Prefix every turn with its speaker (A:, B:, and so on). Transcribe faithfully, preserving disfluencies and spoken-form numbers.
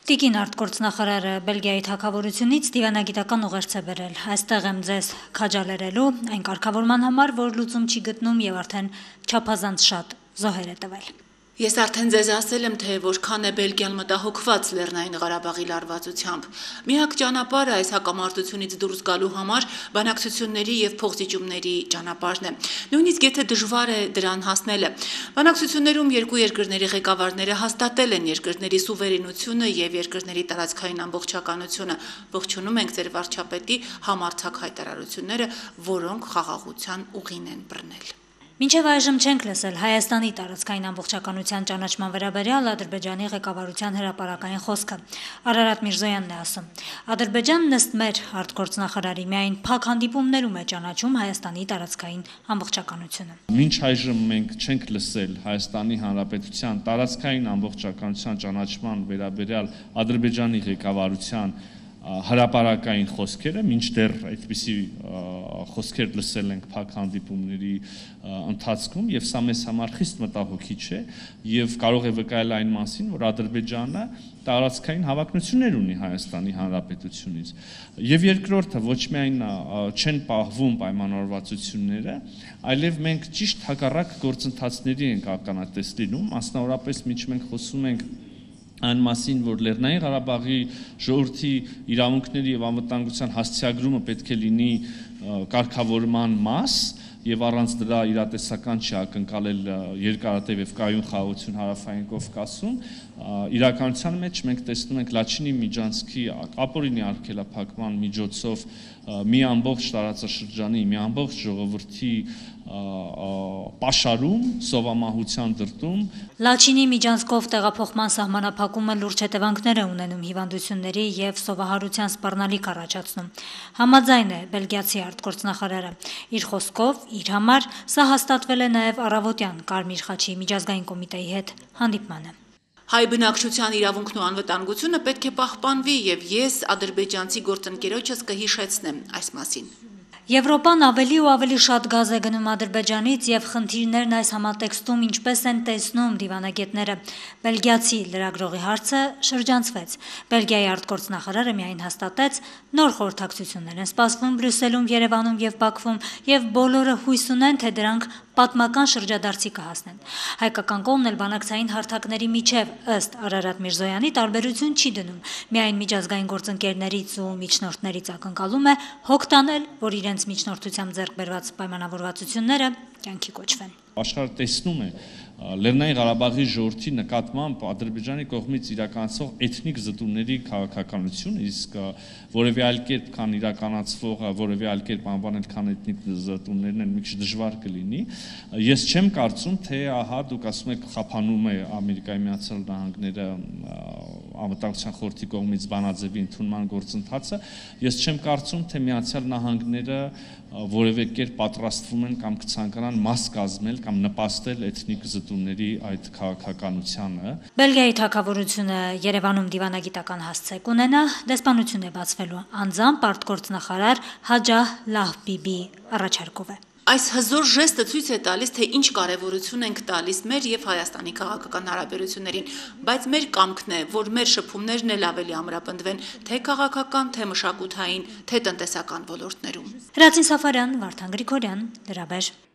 A: Տիկին արտգործնախարարը Բելգիայի թագավորությունից դիվանագիտական ուղերձ է բերել։ Այստեղ եմ ձեզ քաջալերելու այն կարգավորման համար, որ լուծում չի գտնում եւ արդեն չափազանց շատ զոհեր է տվել։
B: Ես արդեն ձեզ ասել եմ, թե որքան է Բելգիան մտահոգված Լեռնային Ղարաբաղի լարվածությամբ։ Միակ ճանապարհը այս հակամարտությունից դուրս գալու համար բանակցությունների եւ փոխզիջումների ճանապարհն է։ Նույնիսկ եթե դժվար է դրան հասնելը։ Բանակցություններում երկու երկրների ղեկավարները հաստատել են երկրների սուվերենությունը եւ երկրների տարածքային ամբողջականությունը։ Ողջունում ենք ձեր վարչապետի համարձակ հայտարարությունները, որոնք խաղաղության ուղին են բռնել։
A: Մինչև այժմ չենք լսել Հայաստանի տարածքային ամբողջականության ճանաչման վերաբերյալ Ադրբեջանի ղեկավարության հրապարակային խոսքը։ Արարատ Միրզոյանն է ասում. Ադրբեջանն ըստ մեր արտգործնախարարի միայն փակ հանդիպումներում է ճանաչում Հայաստանի տարածքային ամբողջականությունը։
C: Մինչ այժմ մենք չենք լսել Հայաստանի Հանրապետության տարածքային ամբողջականության ճանաչման վերաբերյալ Ադրբեջանի ղեկավարության հրապարակային խոսքերը, մինչդեռ այդպիսի խոսքեր լսել ենք փակ հանդիպումների ընթացքում եւ սա մեզ համար խիստ մտահոգիչ է եւ կարող է վկայել այն մասին, որ Ադրբեջանը տարածքային հավակնություններ ունի Հայաստանի Հանրապետությունից եւ երկրորդը ոչ միայն չեն պահվում պայմանավորվածությունները, այլև մենք ճիշտ հակառակ գործընթացների ենք ականատես լինում, մասնավորապես մինչ մենք խոսում ենք այն մասին, որ Լեռնային Ղարաբաղի ժողովրդի իրավունքների եւ անվտանգության հասցեագրումը պետք է լինի կարգավորման մաս եւ առանց դրա իրատեսական չի ակնկալել երկարատև եւ կայուն խաղաղություն հարավային Կովկասում, իրականության մեջ մենք տեսնում ենք Լաչինի Միջանցքի ապօրինի արգելափակման միջոցով մի ամբողջ տարածաշրջանի, մի ամբողջ ժողովրդի պաշարում, սովամահության դրդում։
A: Լաչինի Միջանցքով տեղափոխման սահմանափակումը լուրջ հետևանքներ է ունենում հիվանդությունների եւ սովահարության սպառնալիք առաջացնում։ Համաձայն է բելգիացի արտգործնախարարը։ Իր խոսքով, իր համար սա հաստատվել է նաեւ առավոտյան Կարմիր խաչի միջազգային կոմիտեի հետ հանդիպմանը։
B: Հայ բնակչության իրավունքն ու անվտանգությունը պետք է պահպանվի եւ ես ադրբեջանցի գործընկերոջս կհիշեցնեմ այս մասին։
A: Եվրոպան ավելի ու ավելի շատ գազ է գնում Ադրբեջանից եւ խնդիրներն այս համատեքստում ինչպես են տեսնում դիվանագետները։ Բելգիացի լրագրողի հարցը շրջանցվեց։ Բելգիայի արտգործնախարարը միայն հաստատեց նոր խորհրդակցություններ են սպասվում Բրյուսելում, Երևանում եւ Բաքվում եւ բոլորը հույս ունեն, թե դրանք պատմական շրջադարձի կհասնեն։ Հայկական կողմն էլ բանակցային հարթակների միջև ըստ Արարատ Միրզոյանի տարբերություն չի դնում։ Միայն միջազգային գործընկերներից ու միջնորդներից ակնկալում է հոգ տանել, որ իրենց միջնորդությամբ ձեռք բերված պայմանավորվածությունները կյանքի կոչվեն։
C: Աշխարհը տեսնում է Լեռնային Ղարաբաղի ժողովրդի նկատմամբ Ադրբեջանի կողմից իրականացող էթնիկ զտումների քաղաքականություն, իսկ որևէ այլ կերպ քան իրականացվող, որևէ այլ կերպ անվանել քան էթնիկ զտումներն են մի քիչ դժվար կլինի։ Ես չեմ կարծում, թե ահա դուք ասում եք խափանում է Ամերիկայի Միացյալ Նահանգները անվտանգության խորհրդի կողմից բանաձևի ընդունման գործընթացը, ես չեմ կարծում, թե Միացյալ Նահանգները որևէ կերպ պատրաստվում են կամ կցանկանան մաս կազմել կամ նպաստել էթնիկ զտումների այդ քաղաքականությանը։
A: Բելգիայի թագավորությունը Երևանում դիվանագիտական հասցե կունենա, դեսպանություն է բացվելու անձամբ արտգործնախարար Հաջահ Լահբիբի առաջարկով է։
B: Այս հզոր ժեստը ցույց է տալիս, թե ինչ կարևորություն ենք տալիս մեր եւ Հայաստանի քաղաքական հարաբերություններին, բայց մեր կամքն է, որ մեր շփումներն էլ ավելի ամրապնդվեն, թե քաղաքական, թե մշակութային, թե տնտեսական ոլորտներում։
A: Հրացին Սաֆարյան, Վարդան Գրիգորյան, Լրաբեր։